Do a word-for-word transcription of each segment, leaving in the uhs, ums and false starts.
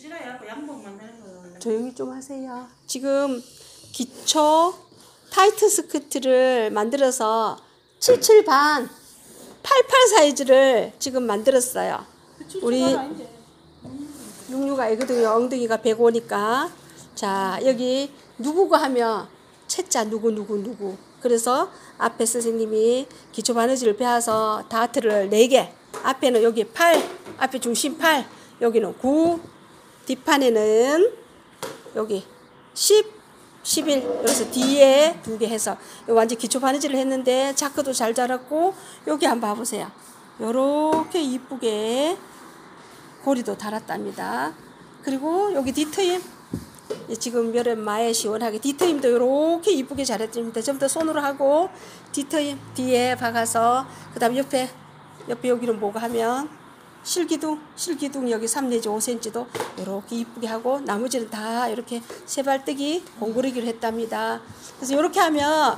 양복 만드는 거. 조용히 좀 하세요. 지금 기초 타이트 스커트를 만들어서 칠칠 반, 팔십팔 사이즈를 지금 만들었어요. 우리 육육 아이거든요. 엉덩이가 백오니까. 자, 여기 누구고 하면 채자 누구 누구 누구. 그래서 앞에 선생님이 기초 바느질을 배워서 다트를 네 개. 앞에는 여기 팔, 앞에 중심 팔, 여기는 구, 뒷판에는 여기 십, 십일. 여기서 뒤에 두 개 해서 완전 기초 바느질을 했는데 자크도 잘 자랐고, 여기 한번 봐보세요. 요렇게 이쁘게 고리도 달았답니다. 그리고 여기 뒤트임, 지금 여름마에 시원하게 뒤트임도 이렇게 이쁘게 잘했습니다. 전부 다 손으로 하고 뒤트임 뒤에 박아서, 그 다음 옆에 옆에 여기는 뭐가 하면 실기둥, 실기둥 여기 삼 내지 오 센티미터도 이렇게 이쁘게 하고, 나머지는 다 이렇게 세발뜨기 공구르기를 했답니다. 그래서 이렇게 하면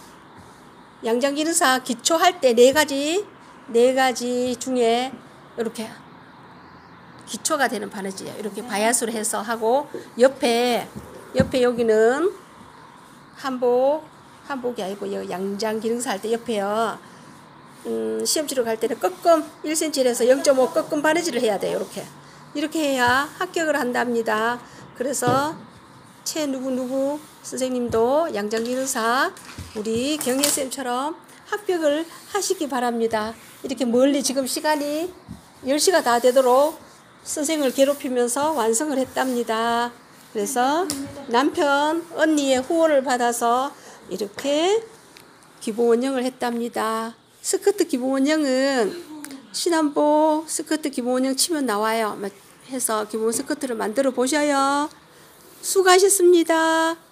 양장기능사 기초할 때 네 가지 네 가지 중에 이렇게 기초가 되는 바느질이에요. 이렇게 바야스로 해서 하고, 옆에 옆에 여기는 한복, 한복이 아니고 양장 기능사 할 때 옆에요. 음, 시험 치러 갈 때는 꺾음 일 센티미터에서 영 점 오 꺾음 바느질을 해야 돼요. 이렇게 이렇게 해야 합격을 한답니다. 그래서 최 누구 누구 선생님도 양장 기능사 우리 경혜쌤처럼 합격을 하시기 바랍니다. 이렇게 멀리 지금 시간이 열 시가 다 되도록 선생을 괴롭히면서 완성을 했답니다. 그래서 남편 언니의 후원을 받아서 이렇게 기본 원형을 했답니다. 스커트 기본 원형은 신한복 스커트 기본 원형 치면 나와요. 해서 기본 스커트를 만들어 보셔요. 수고하셨습니다.